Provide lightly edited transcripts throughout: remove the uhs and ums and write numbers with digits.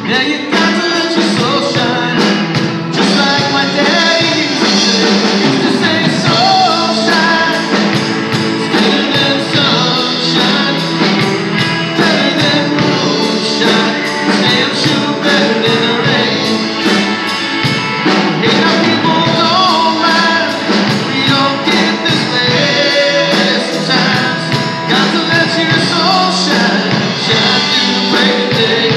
Yeah, you got to let your soul shine. Just like my daddy used to say. Used to say soul shine. It's better than sunshine. Better than moonshine. It's damn sure better than the rain. Hey, now people don't mind. We don't get this way sometimes. Got to let your soul shine. Shine through the break of day.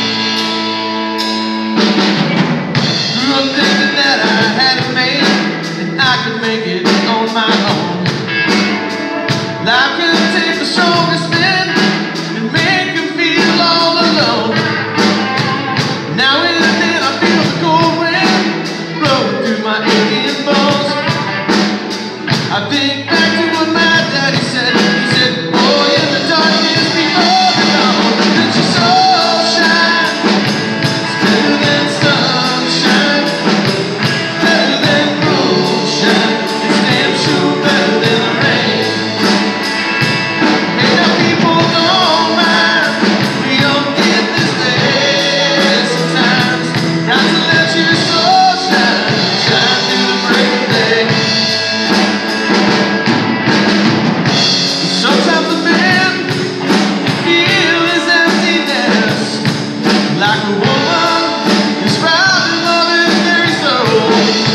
Grew up thinking that I had it made, and I could make it on my own. Life can take the strongest men and make them feel all alone. Now and then I feel the cold wind blowing through my aching bones. I think back to what my daddy said. He said, boy, in the darkness before the dawn, let your soul shine. It's better than sunshine, better than moonshine. It's damn sure better than the rain. Hey, now people don't mind. We don't get this way sometimes. Got to let your soul shine. Shine through the break of day. Sometimes the man feel his emptiness, like a woman is robbing of his very soul.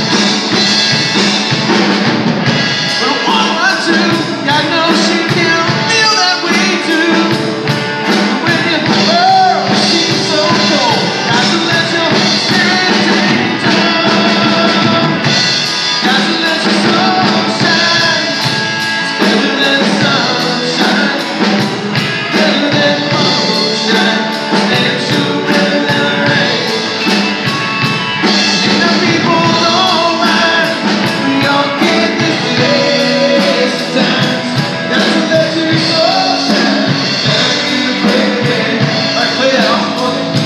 But a woman or two, God knows she can feel that way too. And when you burn, she's so cold. Got to let your spirit take time. Got to let your soul shine. It's better than sunshine, better than moonshine. It's damn sure better than the rain. And the people don't mind. We all get this way sometimes. Got to let your soul shine. Shine through the break of day. All right, play that off for me.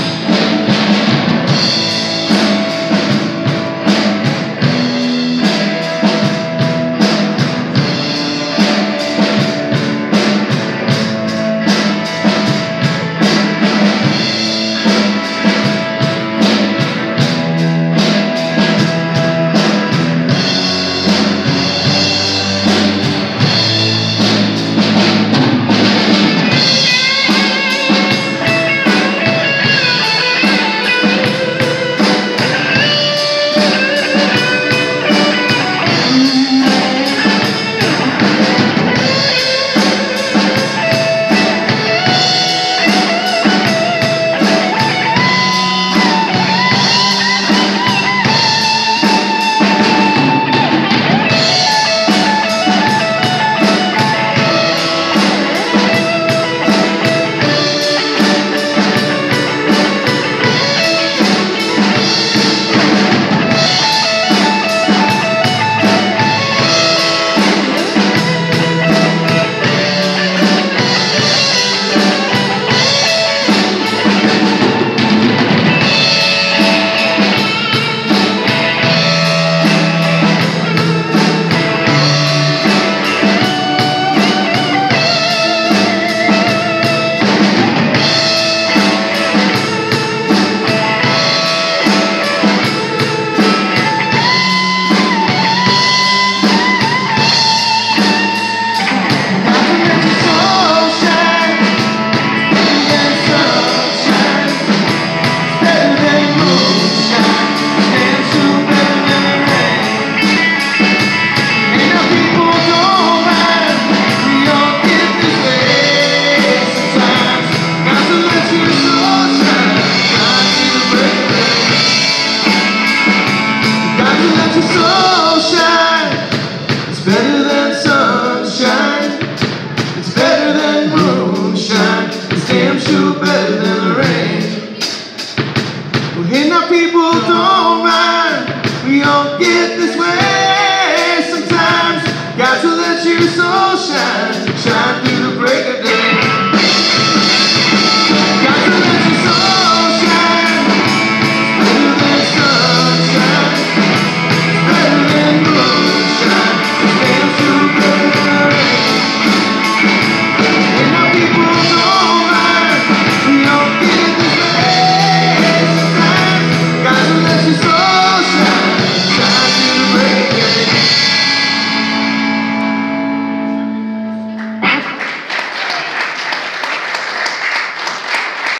People don't mind. We all get this way sometimes. Got to let your soul shine. Shine through the break of day.